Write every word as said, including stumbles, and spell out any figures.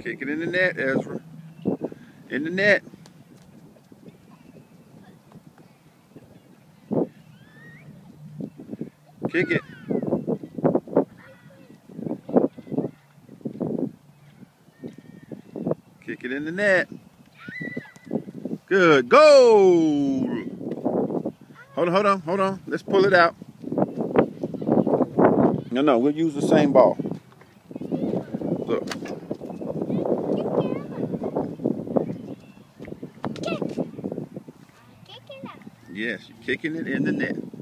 Kick it in the net, Ezra. In the net. Kick it. Kick it in the net. Good. Goal! Hold on, hold on, hold on. Let's pull it out. No, no, we'll use the same ball. Look. Yes, you're kicking it in the net.